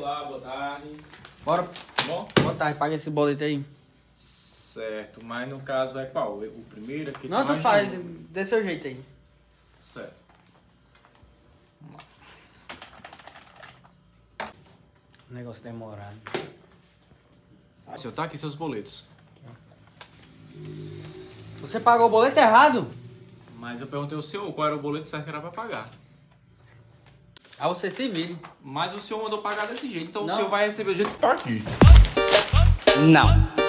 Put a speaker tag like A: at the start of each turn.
A: Olá, boa tarde.
B: Bora.
A: Bom?
B: Boa tarde, paga esse boleto aí.
A: Certo, mas no caso é qual? O primeiro aqui?
B: Não, tu faz desse seu jeito aí.
A: Certo.
B: Negócio demorado.
A: O senhor tá aqui seus boletos.
B: Você pagou o boleto errado?
A: Mas eu perguntei ao senhor qual era o boleto certo que era pra pagar.
B: Aí você se vire.
A: Mas o senhor mandou pagar desse jeito, então
B: Não.
A: o senhor vai receber o jeito que tá aqui.
B: Não.